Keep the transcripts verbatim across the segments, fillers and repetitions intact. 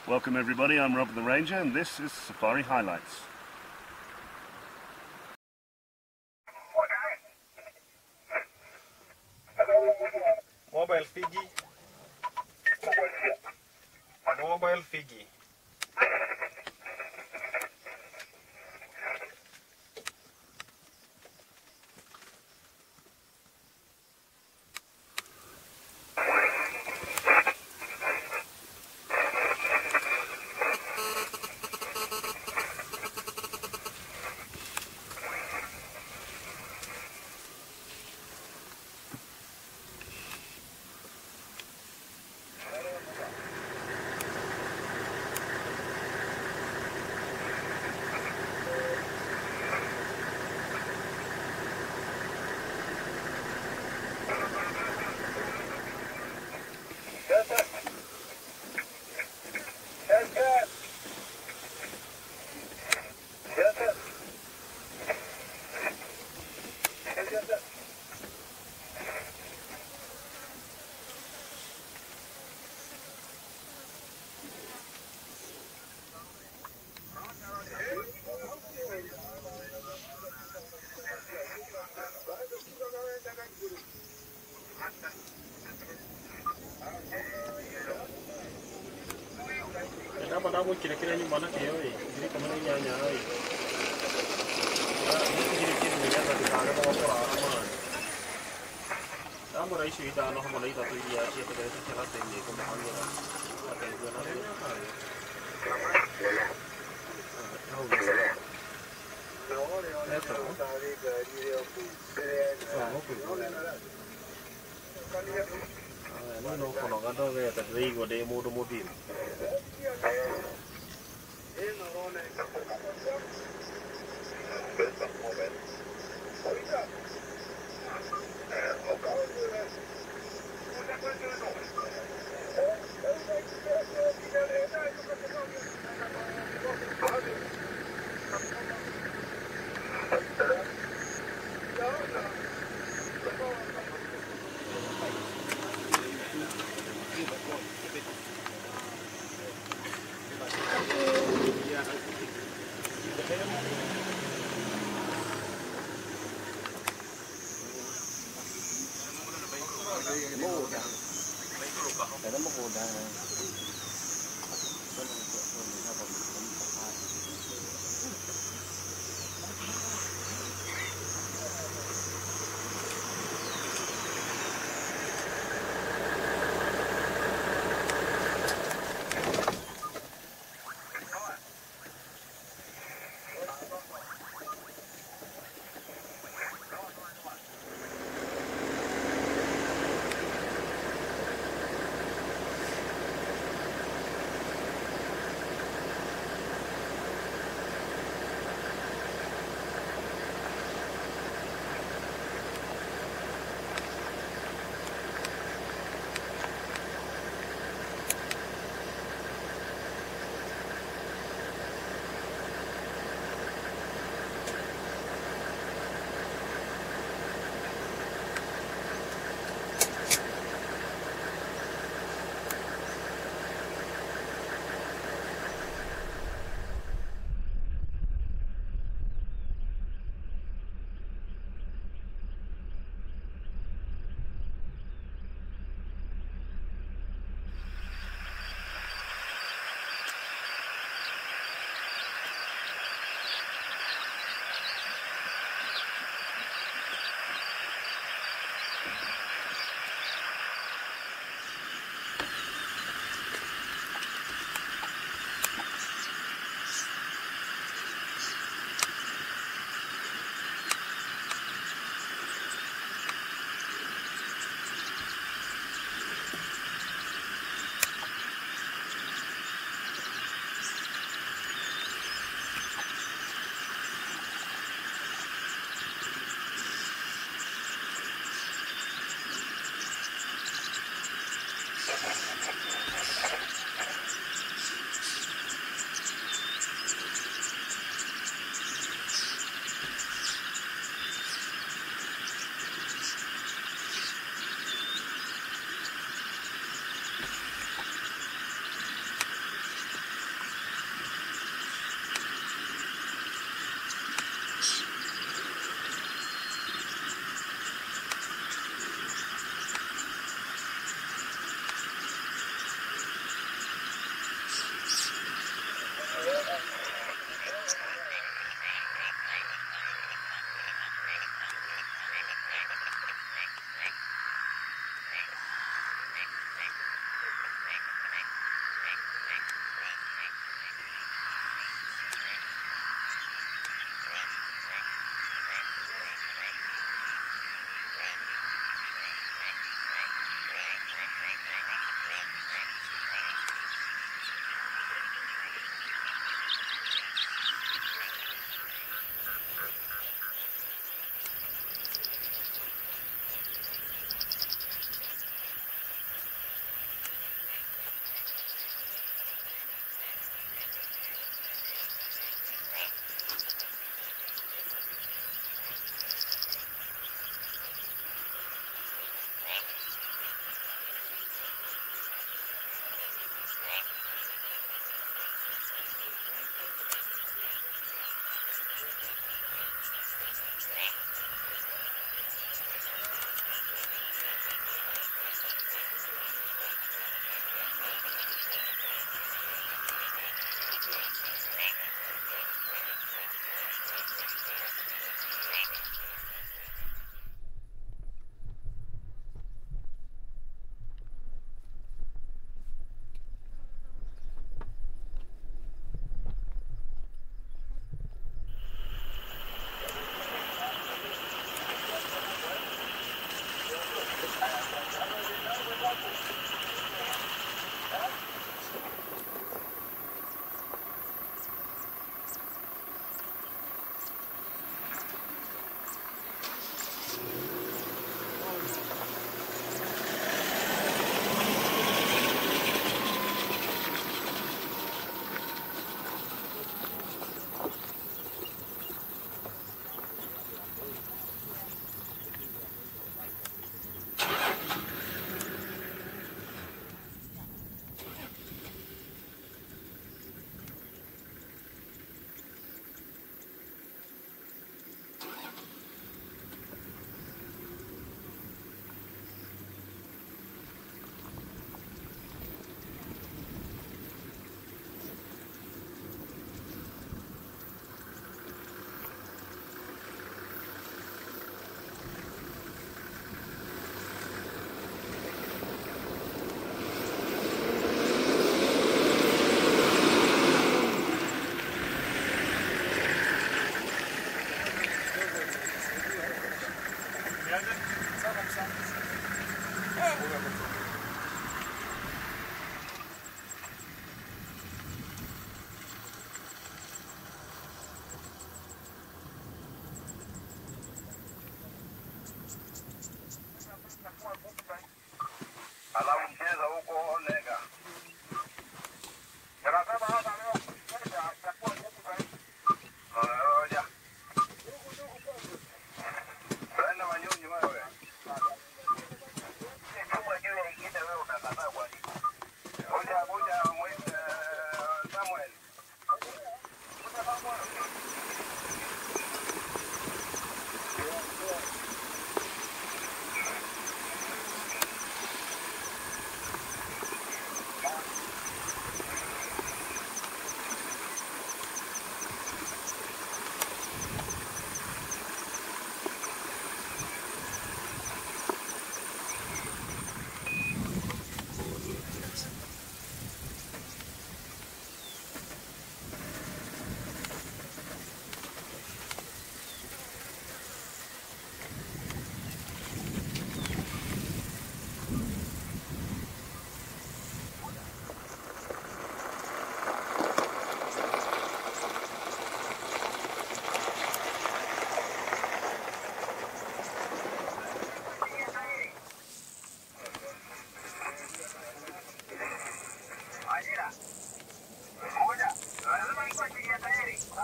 Welcome everybody, I'm Rob the Ranger and this is Safari Highlights. Mobile Figgy. Mobile Figgy. Apa dah buat kira-kira ni mana kaya ni? Jadi kamu ni nyanya ni. Ini kira-kira ni kan ada cara bawa orang mana. Kamu rai sudah nak mulai dah tu dia siapa dah tu cara tinggi kamu hamil dah. Ada itu nak ni. Ini nak kalau kata saya tadi gua demo tu mobil.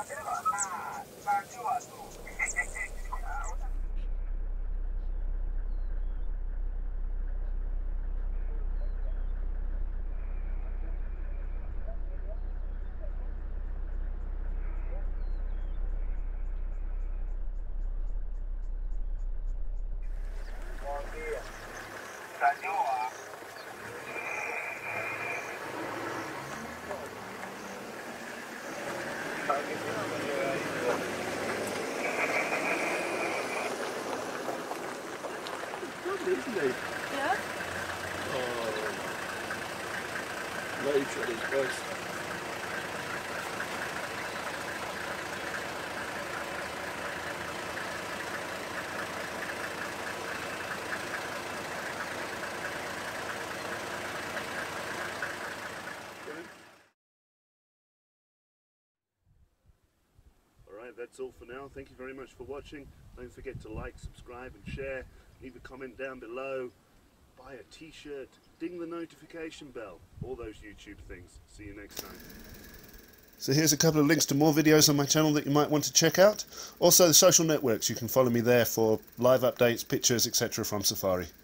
Isn't he? Yeah. Oh, nature at its best. Alright, that's all for now. Thank you very much for watching. Don't forget to like, subscribe and share. Leave a comment down below. Buy a t-shirt. Ding the notification bell. All those YouTube things. See you next time. So here's a couple of links to more videos on my channel that you might want to check out. Also the social networks. You can follow me there for live updates, pictures, et cetera from Safari.